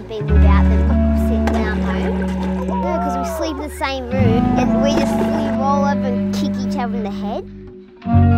be without them sitting at home. No, because we sleep in the same room and we just roll over and kick each other in the head.